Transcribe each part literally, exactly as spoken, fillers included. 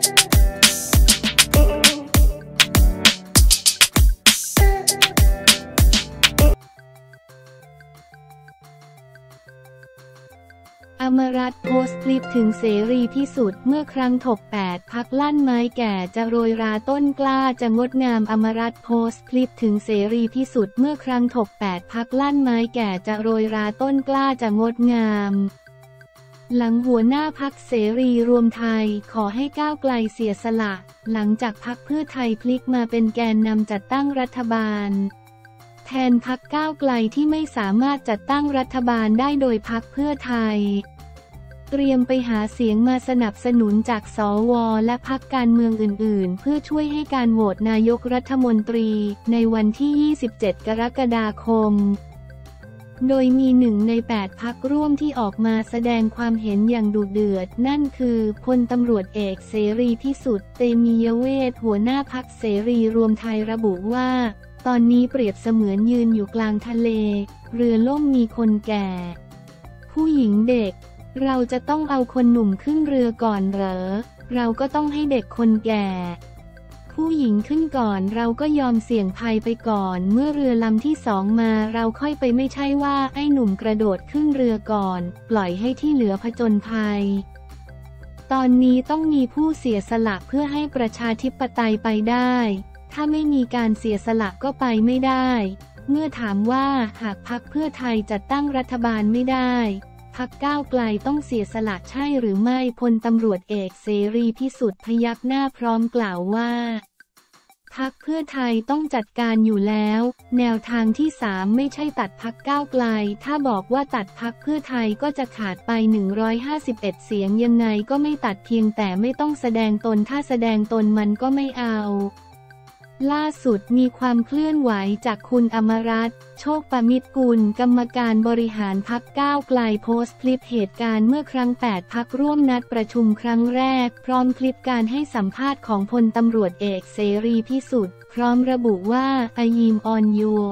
อมรัตน์โพสต์คลิปถึงเสรีพิสุทธิ์เมื่อครั้งถกแปดพักลั่นไม้แก่จะโรยราต้นกล้าจะงดงามอมรัตน์โพสต์คลิปถึงเสรีพิสุทธิ์เมื่อครั้งถกแปดพักลั่นไม้แก่จะโรยราต้นกล้าจะงดงามหลังหัวหน้าพรรคเสรีรวมไทยขอให้ก้าวไกลเสียสละหลังจากพรรคเพื่อไทยพลิกมาเป็นแกนนำจัดตั้งรัฐบาลแทนพรรคก้าวไกลที่ไม่สามารถจัดตั้งรัฐบาลได้โดยพรรคเพื่อไทยเตรียมไปหาเสียงมาสนับสนุนจากสวและพรรคการเมืองอื่นๆเพื่อช่วยให้การโหวตนายกรัฐมนตรีในวันที่ยี่สิบเจ็ดกรกฎาคมโดยมีหนึ่งในแปดพรรคร่วมที่ออกมาแสดงความเห็นอย่างดุเดือดนั่นคือพลตำรวจเอกเสรีพิสุทธิ์เตมียเวทหัวหน้าพรรคเสรีรวมไทยระบุว่าตอนนี้เปรียบเสมือนยืนอยู่กลางทะเลเรือล่มมีคนแก่ผู้หญิงเด็กเราจะต้องเอาคนหนุ่มขึ้นเรือก่อนเหรอเราก็ต้องให้เด็กคนแก่ผู้หญิงขึ้นก่อนเราก็ยอมเสี่ยงภัยไปก่อนเมื่อเรือลำที่สองมาเราค่อยไปไม่ใช่ว่าไอ้หนุ่มกระโดดขึ้นเรือก่อนปล่อยให้ที่เหลือผจญภัยตอนนี้ต้องมีผู้เสียสละเพื่อให้ประชาธิปไตยไปได้ถ้าไม่มีการเสียสละก็ไปไม่ได้เมื่อถามว่าหากพรรคเพื่อไทยจัดตั้งรัฐบาลไม่ได้พรรคก้าวไกลต้องเสียสละใช่หรือไม่พลตำรวจเอกเสรีพิสุทธิ์พยักหน้าพร้อมกล่าวว่าพรรคเพื่อไทยต้องจัดการอยู่แล้วแนวทางที่สามไม่ใช่ตัดพรรคก้าวไกลถ้าบอกว่าตัดพรรคเพื่อไทยก็จะขาดไปหนึ่งร้อยห้าสิบเอ็ดเสียงยังไงก็ไม่ตัดเพียงแต่ไม่ต้องแสดงตนถ้าแสดงตนมันก็ไม่เอาล่าสุดมีความเคลื่อนไหวจากคุณอมรัตน์โชคปมิตรกุลกรรมการบริหารพรรคก้าวไกลโพสต์คลิปเหตุการณ์เมื่อครั้งแปดพรรคร่วมนัดประชุมครั้งแรกพร้อมคลิปการให้สัมภาษณ์ของพลตำรวจเอกเสรีพิสุทธิ์พร้อมระบุว่า I am on your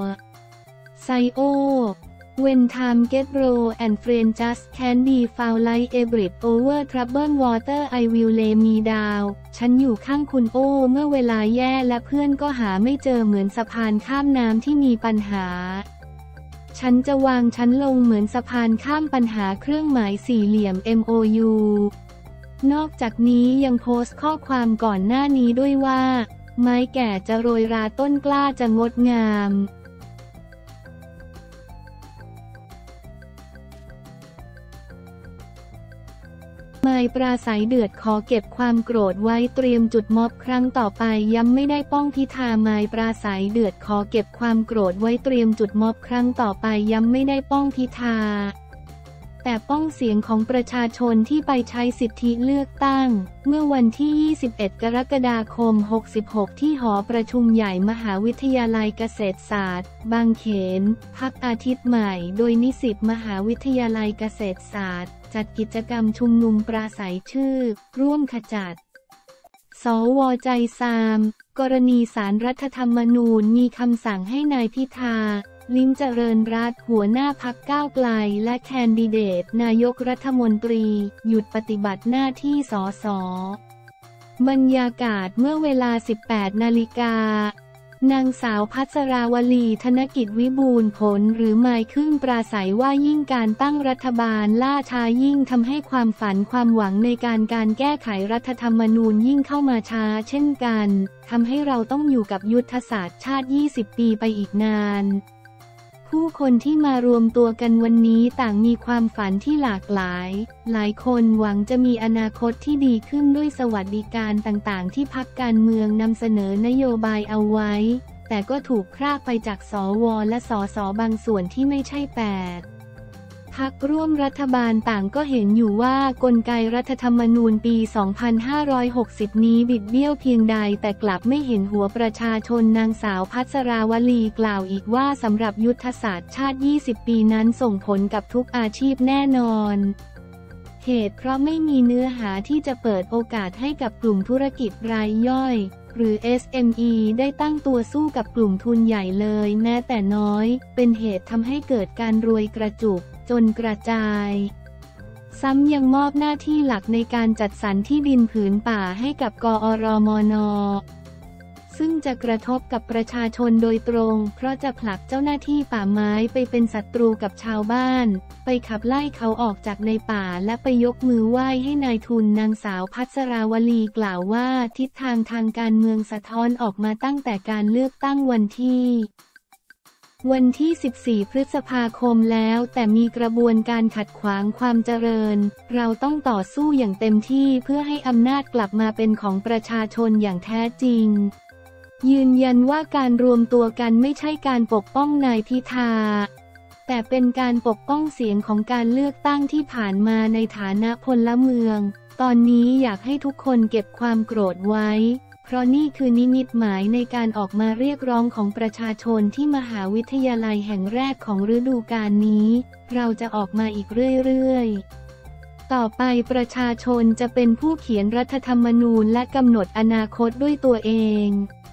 side when time get low and friends just can't be found like a bridge over troubled water I will lay me down ฉันอยู่ข้างคุณโอ้เมื่อเวลาแย่และเพื่อนก็หาไม่เจอเหมือนสะพานข้ามน้ำที่มีปัญหาฉันจะวางฉันลงเหมือนสะพานข้ามปัญหาเครื่องหมายสี่เหลี่ยม เอ็ม โอ ยู นอกจากนี้ยังโพสต์ข้อความก่อนหน้านี้ด้วยว่าไม้แก่จะโรยราต้นกล้าจะงดงามไมค์ปราศัยเดือดขอเก็บความโกรธไว้เตรียมจุดม็อบครั้งต่อไปย้ำไม่ได้ป้องพิธาไมค์ปราศัยเดือดขอเก็บความโกรธไว้เตรียมจุดม็อบครั้งต่อไปย้ำไม่ได้ป้องพิธาแต่ป้องเสียงของประชาชนที่ไปใช้สิทธิเลือกตั้งเมื่อวันที่ยี่สิบเอ็ดกรกฎาคมหกสิบหกที่หอประชุมใหญ่มหาวิทยาลัยเกษตรศาสตร์บางเขนพักอาทิตย์ใหม่โดยนิสิตมหาวิทยาลัยเกษตรศาสตร์จัดกิจกรรมชุมนุมปราศัยชื่อร่วมขจัดสวใจซามกรณีศาลรัฐธรรมนูญมีคำสั่งให้นายพิธาลิ้มเจริญรัตน์หัวหน้าพรรคก้าวไกลและแคนดิเดตนายกรัฐมนตรีหยุดปฏิบัติหน้าที่สสบรรยากาศเมื่อเวลา สิบแปดนาฬิกานางสาวพัชราวลีธนกิจวิบูลย์ผลหรือไมค์ขึ้นปราศัยว่ายิ่งการตั้งรัฐบาลล่าช้ายิ่งทำให้ความฝันความหวังในการการแก้ไขรัฐธรรมนูญยิ่งเข้ามาช้าเช่นกันทำให้เราต้องอยู่กับยุทธศาสตร์ชาติยี่สิบปีไปอีกนานผู้คนที่มารวมตัวกันวันนี้ต่างมีความฝันที่หลากหลายหลายคนหวังจะมีอนาคตที่ดีขึ้นด้วยสวัสดิการต่างๆที่พรรคการเมืองนำเสนอนโยบายเอาไว้แต่ก็ถูกพรากไปจากสวและสสบางส่วนที่ไม่ใช่แปดพรรคร่วมรัฐบาลต่างก็เห็นอยู่ว่ากลไกรัฐธรรมนูญปี สองพันห้าร้อยหกสิบ นี้บิดเบี้ยวเพียงใดแต่กลับไม่เห็นหัวประชาชนนางสาวพัชราวลีกล่าวอีกว่าสำหรับยุทธศาสตร์ชาติยี่สิบปีนั้นส่งผลกับทุกอาชีพแน่นอนเหตุเพราะไม่มีเนื้อหาที่จะเปิดโอกาสให้กับกลุ่มธุรกิจรายย่อยหรือ เอส เอ็ม อี ได้ตั้งตัวสู้กับกลุ่มทุนใหญ่เลยแม้แต่น้อยเป็นเหตุทำให้เกิดการรวยกระจุกจนกระจายซ้ำยังมอบหน้าที่หลักในการจัดสรรที่ดินผืนป่าให้กับกอรมน.ซึ่งจะกระทบกับประชาชนโดยตรงเพราะจะผลักเจ้าหน้าที่ป่าไม้ไปเป็นศัตรูกับชาวบ้านไปขับไล่เขาออกจากในป่าและไปยกมือไหว้ให้นายทุนนางสาวพัสราวลีกล่าวว่าทิศทางทางการเมืองสะท้อนออกมาตั้งแต่การเลือกตั้งวันที่วันที่ สิบสี่ พฤษภาคมแล้วแต่มีกระบวนการขัดขวางความเจริญเราต้องต่อสู้อย่างเต็มที่เพื่อให้อำนาจกลับมาเป็นของประชาชนอย่างแท้จริงยืนยันว่าการรวมตัวกันไม่ใช่การปกป้องนายพิธาแต่เป็นการปกป้องเสียงของการเลือกตั้งที่ผ่านมาในฐานะพลเมืองตอนนี้อยากให้ทุกคนเก็บความโกรธไว้เพราะนี่คือนิมิตหมายในการออกมาเรียกร้องของประชาชนที่มหาวิทยาลัยแห่งแรกของฤดูกาลนี้เราจะออกมาอีกเรื่อยๆต่อไปประชาชนจะเป็นผู้เขียนรัฐธรรมนูญและกำหนดอนาคตด้วยตัวเอง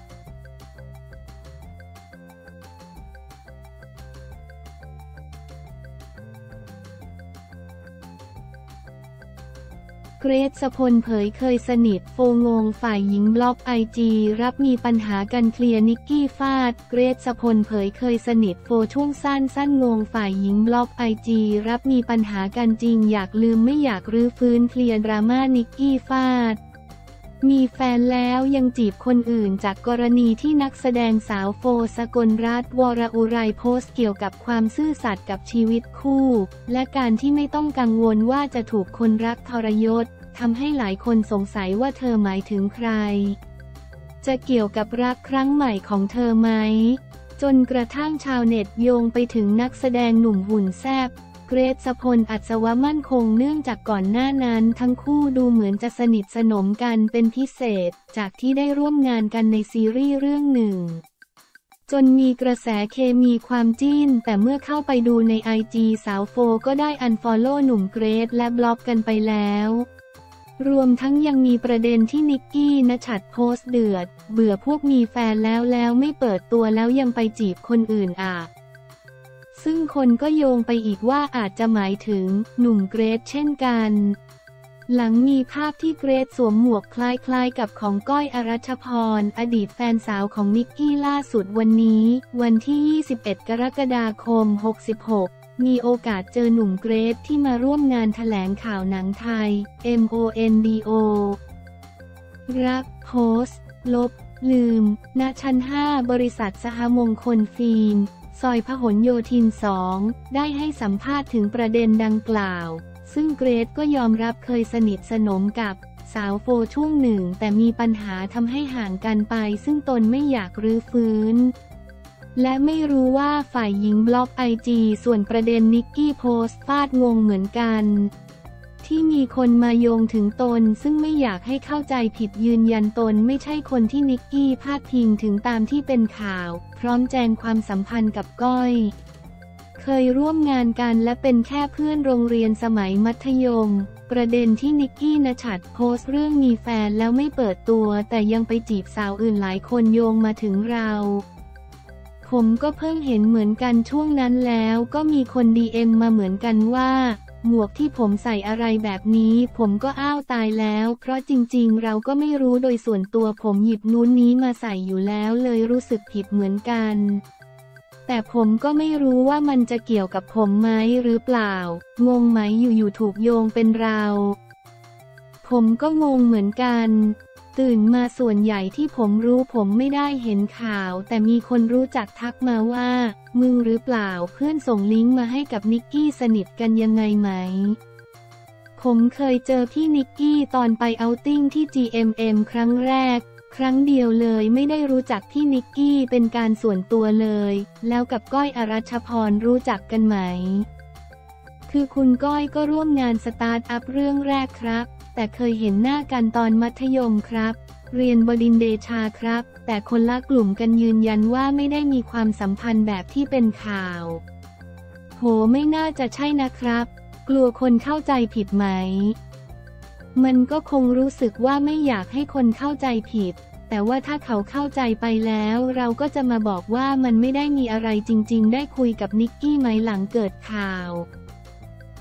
เกรซ พลเผยเคยสนิทโฟงงฝ่ายหญิงบล็อกไอจีรับมีปัญหากันเคลียร์นิกกี้ฟาดเกรซ พลเผยเคยสนิทโฟช่วงสั้นสั้นงงฝ่ายหญิงบล็อกไอจีรับมีปัญหากันจริงอยากลืมไม่อยากรื้อฟื้นเคลียร์ดราม่านิกกี้ฟาดมีแฟนแล้วยังจีบคนอื่นจากกรณีที่นักแสดงสาวโฟสกลรัตน์วรอุไรโพสต์เกี่ยวกับความซื่อสัตย์กับชีวิตคู่และการที่ไม่ต้องกังวลว่าจะถูกคนรักทรยศทำให้หลายคนสงสัยว่าเธอหมายถึงใครจะเกี่ยวกับรักครั้งใหม่ของเธอไหมจนกระทั่งชาวเน็ตโยงไปถึงนักแสดงหนุ่มหุ่นแซ่บเกรซ พล อัศวมั่นคงเนื่องจากก่อนหน้านั้นทั้งคู่ดูเหมือนจะสนิทสนมกันเป็นพิเศษจากที่ได้ร่วมงานกันในซีรีส์เรื่องหนึ่งจนมีกระแสเคมีความจิ้นแต่เมื่อเข้าไปดูในไอจีสาวโฟก็ได้อันฟอลโล่หนุ่มเกรซและบล็อกกันไปแล้วรวมทั้งยังมีประเด็นที่นิกกี้ณชัดโพสต์เดือดเบื่อพวกมีแฟนแล้วแล้วไม่เปิดตัวแล้วยังไปจีบคนอื่นอ่ะซึ่งคนก็โยงไปอีกว่าอาจจะหมายถึงหนุ่มเกรซเช่นกันหลังมีภาพที่เกรซสวมหมวกคล้ายๆกับของก้อยอรัชพรอดีตแฟนสาวของนิกกี้ล่าสุดวันนี้วันที่ยี่สิบเอ็ดกรกฎาคมหกสิบหกมีโอกาสเจอหนุ่มเกรซที่มาร่วมงานแถลงข่าวหนังไทย เอ็ม โอ เอ็น ดี โอ รักโพสต์ลบลืมณชั้นห้าบริษัทสหมงคลฟิล์มซอยพหลโยธินสองได้ให้สัมภาษณ์ถึงประเด็นดังกล่าวซึ่งเกรซก็ยอมรับเคยสนิทสนมกับสาวโฟช่วงหนึ่งแต่มีปัญหาทำให้ห่างกันไปซึ่งตนไม่อยากรื้อฟื้นและไม่รู้ว่าฝ่ายหญิงบล็อกไอจีส่วนประเด็นนิกกี้โพสต์ฟาดงงเหมือนกันที่มีคนมาโยงถึงตนซึ่งไม่อยากให้เข้าใจผิดยืนยันตนไม่ใช่คนที่นิกกี้พาดพิงถึงตามที่เป็นข่าวพร้อมแจงความสัมพันธ์กับก้อยเคยร่วมงานกันและเป็นแค่เพื่อนโรงเรียนสมัยมัธยมประเด็นที่นิกกี้ณชัดโพสต์เรื่องมีแฟนแล้วไม่เปิดตัวแต่ยังไปจีบสาวอื่นหลายคนโยงมาถึงเราผมก็เพิ่งเห็นเหมือนกันช่วงนั้นแล้วก็มีคน ดี เอ็ม มาเหมือนกันว่าหมวกที่ผมใส่อะไรแบบนี้ผมก็อ้าวตายแล้วเพราะจริงๆเราก็ไม่รู้โดยส่วนตัวผมหยิบนู้นนี้มาใส่อยู่แล้วเลยรู้สึกผิดเหมือนกันแต่ผมก็ไม่รู้ว่ามันจะเกี่ยวกับผมไหมหรือเปล่างงไหมอยู่ๆถูกโยงเป็นเราผมก็งงเหมือนกันตื่นมาส่วนใหญ่ที่ผมรู้ผมไม่ได้เห็นข่าวแต่มีคนรู้จักทักมาว่ามึงหรือเปล่าเพื่อนส่งลิงก์มาให้กับนิกกี้สนิทกันยังไงไหมผมเคยเจอพี่นิกกี้ตอนไปเอาท์ติ้งที่ จี เอ็ม เอ็ม ครั้งแรกครั้งเดียวเลยไม่ได้รู้จักพี่นิกกี้เป็นการส่วนตัวเลยแล้วกับก้อยอรัชพรรู้จักกันไหมคือคุณก้อยก็ร่วมงานสตาร์ทอัพเรื่องแรกครับแต่เคยเห็นหน้ากันตอนมัธยมครับเรียนบดินทร์เดชาครับแต่คนละกลุ่มกันยืนยันว่าไม่ได้มีความสัมพันธ์แบบที่เป็นข่าวโหไม่น่าจะใช่นะครับกลัวคนเข้าใจผิดไหมมันก็คงรู้สึกว่าไม่อยากให้คนเข้าใจผิดแต่ว่าถ้าเขาเข้าใจไปแล้วเราก็จะมาบอกว่ามันไม่ได้มีอะไรจริงๆได้คุยกับนิกกี้ไหมหลังเกิดข่าว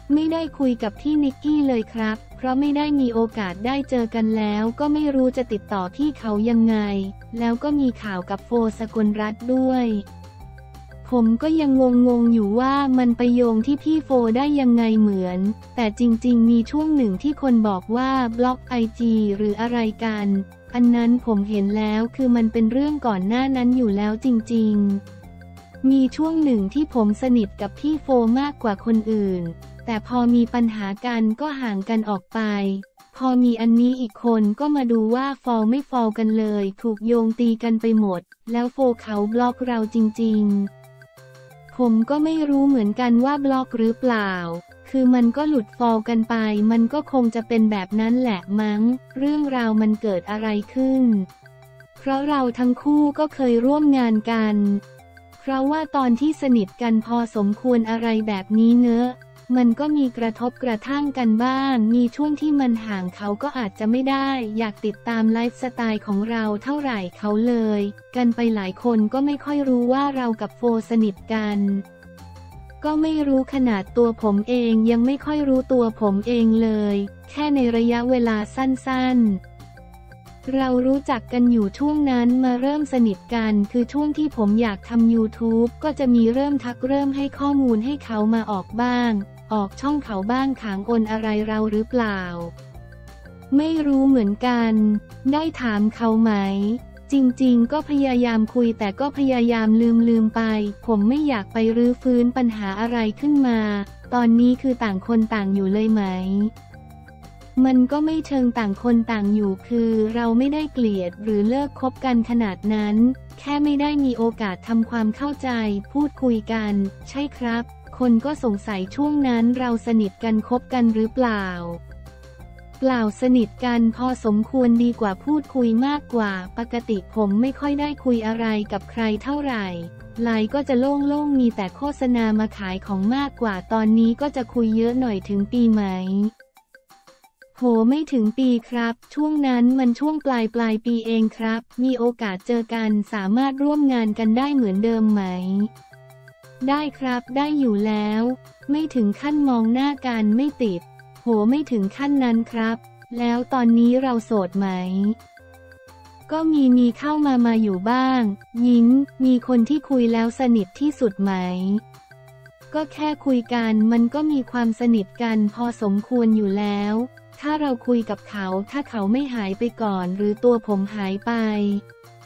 ไม่ได้คุยกับพี่นิกกี้เลยครับเพราะไม่ได้มีโอกาสได้เจอกันแล้วก็ไม่รู้จะติดต่อพี่เขายังไงแล้วก็มีข่าวกับโฟสกลรัตน์ด้วยผมก็ยังงงๆอยู่ว่ามันไปโยงที่พี่โฟได้ยังไงเหมือนแต่จริงๆมีช่วงหนึ่งที่คนบอกว่าบล็อกไอจีหรืออะไรกันอันนั้นผมเห็นแล้วคือมันเป็นเรื่องก่อนหน้านั้นอยู่แล้วจริงๆมีช่วงหนึ่งที่ผมสนิทกับพี่โฟมากกว่าคนอื่นแต่พอมีปัญหากันก็ห่างกันออกไปพอมีอันนี้อีกคนก็มาดูว่าฟอลไม่ฟอลกันเลยถูกโยงตีกันไปหมดแล้วโฟเขาบล็อกเราจริงๆผมก็ไม่รู้เหมือนกันว่าบล็อกหรือเปล่าคือมันก็หลุดฟอลกันไปมันก็คงจะเป็นแบบนั้นแหละมั้งเรื่องราวมันเกิดอะไรขึ้นเพราะเราทั้งคู่ก็เคยร่วมงานกันเพราะว่าตอนที่สนิทกันพอสมควรอะไรแบบนี้เนอะมันก็มีกระทบกระทั่งกันบ้างมีช่วงที่มันห่างเขาก็อาจจะไม่ได้อยากติดตามไลฟ์สไตล์ของเราเท่าไหร่เขาเลยกันไปหลายคนก็ไม่ค่อยรู้ว่าเรากับโฟสนิทกันก็ไม่รู้ขนาดตัวผมเองยังไม่ค่อยรู้ตัวผมเองเลยแค่ในระยะเวลาสั้นๆเรารู้จักกันอยู่ช่วงนั้นมาเริ่มสนิทกันคือช่วงที่ผมอยากทำ ยูทูบ ก็จะมีเริ่มทักเริ่มให้ข้อมูลให้เขามาออกบ้างออกช่องเขาบ้างขางอนอะไรเราหรือเปล่าไม่รู้เหมือนกันได้ถามเขาไหมจริงๆก็พยายามคุยแต่ก็พยายามลืมลืมไปผมไม่อยากไปรื้อฟื้นปัญหาอะไรขึ้นมาตอนนี้คือต่างคนต่างอยู่เลยไหมมันก็ไม่เชิงต่างคนต่างอยู่คือเราไม่ได้เกลียดหรือเลิกคบกันขนาดนั้นแค่ไม่ได้มีโอกาสทำความเข้าใจพูดคุยกันใช่ครับคนก็สงสัยช่วงนั้นเราสนิทกันคบกันหรือเปล่าเปล่าสนิทกันพอสมควรดีกว่าพูดคุยมากกว่าปกติผมไม่ค่อยได้คุยอะไรกับใครเท่าไหร่ไลน์ก็จะโล่งๆมีแต่โฆษณามาขายของมากกว่าตอนนี้ก็จะคุยเยอะหน่อยถึงปีไหมโหไม่ถึงปีครับช่วงนั้นมันช่วงปลายปลายปีเองครับมีโอกาสเจอกันสามารถร่วมงานกันได้เหมือนเดิมไหมได้ครับได้อยู่แล้วไม่ถึงขั้นมองหน้ากันไม่ติดโหไม่ถึงขั้นนั้นครับแล้วตอนนี้เราโสดไหมก็มีมีเข้ามามาอยู่บ้างยิ้มมีคนที่คุยแล้วสนิทที่สุดไหมก็แค่คุยกันมันก็มีความสนิทกันพอสมควรอยู่แล้วถ้าเราคุยกับเขาถ้าเขาไม่หายไปก่อนหรือตัวผมหายไป